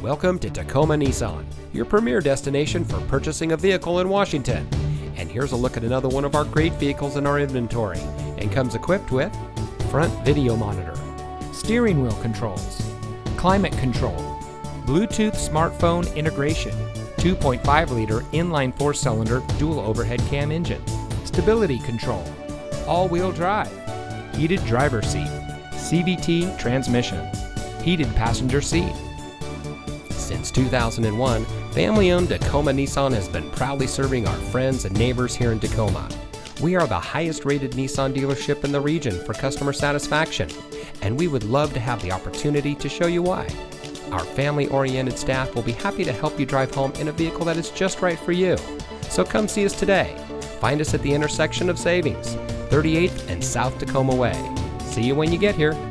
Welcome to Tacoma Nissan, your premier destination for purchasing a vehicle in Washington. And here's a look at another one of our great vehicles in our inventory, and comes equipped with front video monitor, steering wheel controls, climate control, Bluetooth smartphone integration, 2.5-liter inline 4-cylinder dual overhead cam engine, stability control, all-wheel drive, heated driver's seat, CVT transmission, heated passenger seat. Since 2001, family-owned Tacoma Nissan has been proudly serving our friends and neighbors here in Tacoma. We are the highest-rated Nissan dealership in the region for customer satisfaction, and we would love to have the opportunity to show you why. Our family-oriented staff will be happy to help you drive home in a vehicle that is just right for you. So come see us today. Find us at the intersection of Savings, 38th and South Tacoma Way. See you when you get here.